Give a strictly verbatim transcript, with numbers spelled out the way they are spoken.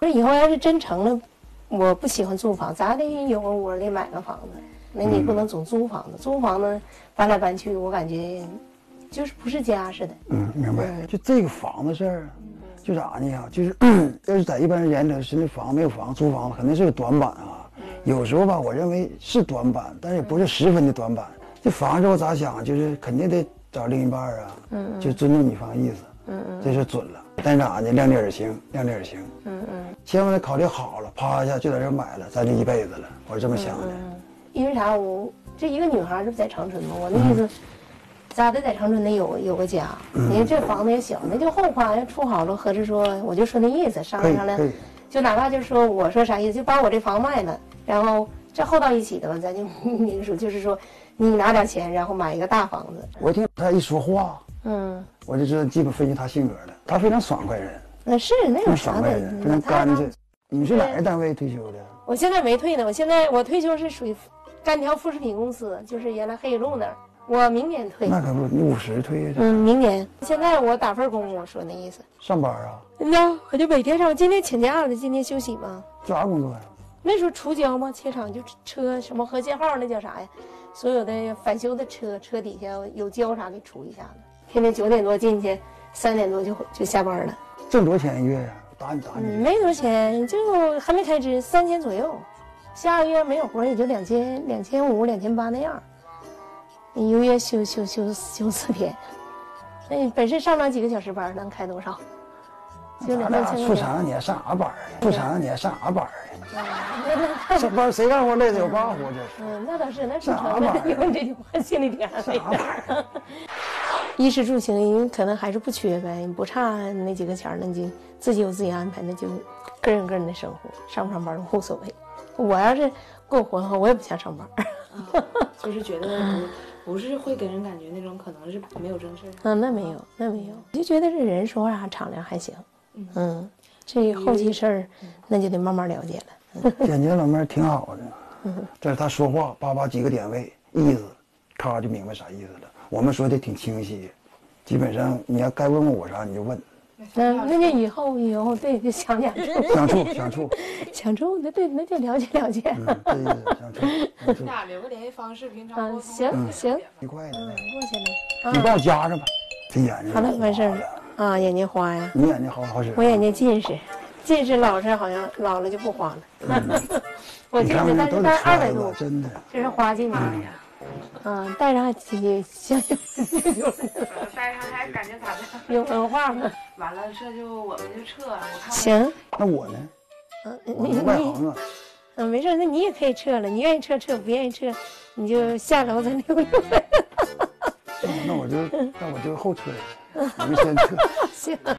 那以后要是真成了，我不喜欢租房，咋得有个窝里买个房子。那你不能总租房子，租房子搬来搬去，我感觉就是不是家似的。 嗯，明白。就这个房子事儿，就咋呢呀？就是要是在一般人眼里是那房没有房，租房子肯定是个短板啊。有时候吧，我认为是短板，但是也不是十分的短板。这房子我咋想，就是肯定得找另一半啊，嗯，就尊重女方意思，嗯嗯，这是准了。但咋呢？量力而行，量力而行，嗯嗯，千万得考虑好了，啪一下就在这买了，咱就一辈子了。我是这么想的。 嗯、因为啥？我这一个女孩，这不在长春吗？我那意思，咋的在长春得有有个家？嗯、你看这房子也小，那就后话要处好了，合着说，我就说那意思，商量商量，就哪怕就说我说啥意思，就把我这房卖了，然后这后到一起的吧，咱就明说，就是说。你拿点钱，然后买一个大房子。 我听他一说话， 嗯， 我就知道基本分析他性格了。他非常爽快人， 那是那有啥的， 非常干脆。你是哪个单位退休的？ 我现在没退呢，我现在我退休是属于干条副食品公司，就是原来黑水路那儿。我明年退。 那可不，你五十退呀？ 嗯，明年。现在我打份工，我说那意思。 上班啊？ 那我就每天上，我今天请假了，今天休息嘛。 做啥工作呀？ 那时候除胶嘛，切厂就车什么和谐号那叫啥呀？所有的返修的车，车底下有胶啥给除一下子。天天九点多进去，三点多就就下班了。 挣多少钱一月呀？打你打你、 嗯。没多少钱，就还没开支，三千左右。下个月没有活也就两千、两千五、两千八那样。一个月休休休休四天，那本身上不了几个小时班，能开多少？就两三千。 处长你还上啥班啊？处长你还上啥班啊？上班谁干活累的有干活这是。 嗯，那倒是，那处长有你这句话心里挺安慰的。衣食住行可能还是不缺呗，不差那几个钱，那就自己有自己安排，那就个人个人的生活，上不上班无所谓。我要是过活的话，我也不想上班。 啊、就是觉得不不是会给人感觉那种可能是没有正事。 嗯，那没有，那没有，就觉得这人说话敞亮还行。嗯，嗯这后期事儿，那就得慢慢了解了。 简洁老妹儿挺好的，嗯，这是他说话叭叭几个点位意思，咔就明白啥意思了。我们说的挺清晰，基本上你要该问问我啥你就问。 嗯，那就以后以后对就相处相处相处相处，那对那就了解了解。 嗯，对对对，相处。 你俩留个联系方式，平常沟通。 行行， 一块的。 嗯，过去了。 你帮我加上吧，这眼睛。 好了，完事儿了。啊，眼睛花呀。 你眼睛好好使。 我眼睛近视，近视老是好像老了就不花了。 嗯、 我近视但是但二百度， 真的。 这是花镜啊。嗯，戴上也行， 戴上还感觉咋的？ 有文化吗？ 完了，这就我们就撤了。我看行。 那我呢？ 嗯， 你外行啊。 嗯，没事，那你也可以撤了。你愿意撤撤，不愿意撤，你就下楼再溜溜。 那我就那我就后撤一下，你们先撤。 行。